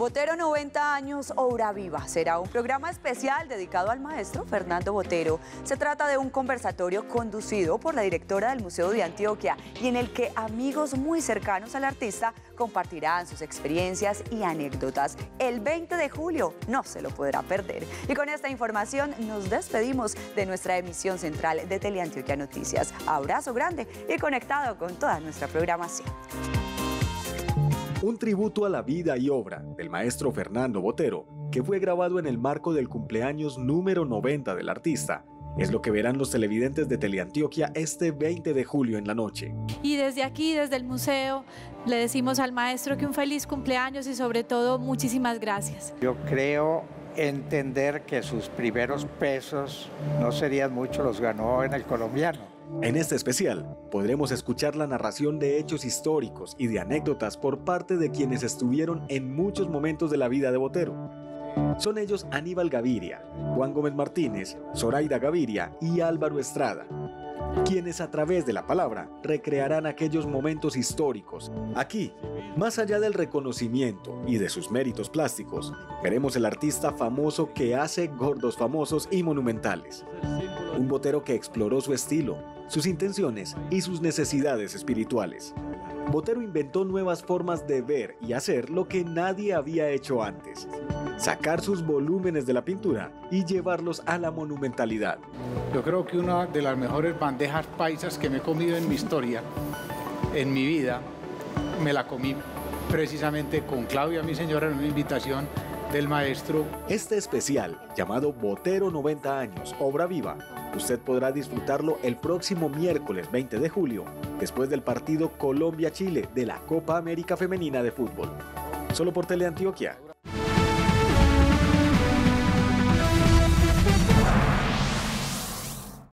Botero 90 años, obra viva. Será un programa especial dedicado al maestro Fernando Botero. Se trata de un conversatorio conducido por la directora del Museo de Antioquia y en el que amigos muy cercanos al artista compartirán sus experiencias y anécdotas. El 20 de julio no se lo podrá perder. Y con esta información nos despedimos de nuestra emisión central de Teleantioquia Noticias. Abrazo grande y conectado con toda nuestra programación. Un tributo a la vida y obra del maestro Fernando Botero, que fue grabado en el marco del cumpleaños número 90 del artista, es lo que verán los televidentes de Teleantioquia este 20 de julio en la noche. Y desde aquí, desde el museo, le decimos al maestro que un feliz cumpleaños y sobre todo muchísimas gracias. Yo creo entender que sus primeros pesos no serían mucho, los ganó en el colombiano. En este especial podremos escuchar la narración de hechos históricos y de anécdotas por parte de quienes estuvieron en muchos momentos de la vida de Botero. Son ellos Aníbal Gaviria, Juan Gómez Martínez, Zoraida Gaviria y Álvaro Estrada, quienes a través de la palabra recrearán aquellos momentos históricos. Aquí, más allá del reconocimiento y de sus méritos plásticos, veremos el artista famoso que hace gordos famosos y monumentales. Un Botero que exploró su estilo, sus intenciones y sus necesidades espirituales. Botero inventó nuevas formas de ver y hacer lo que nadie había hecho antes. Sacar sus volúmenes de la pintura y llevarlos a la monumentalidad. Yo creo que una de las mejores bandejas paisas que me he comido en mi historia, en mi vida, me la comí precisamente con Claudia, mi señora, en una invitación del maestro. Este especial, llamado Botero 90 años, obra viva, usted podrá disfrutarlo el próximo miércoles 20 de julio, después del partido Colombia-Chile de la Copa América Femenina de Fútbol. Solo por Teleantioquia.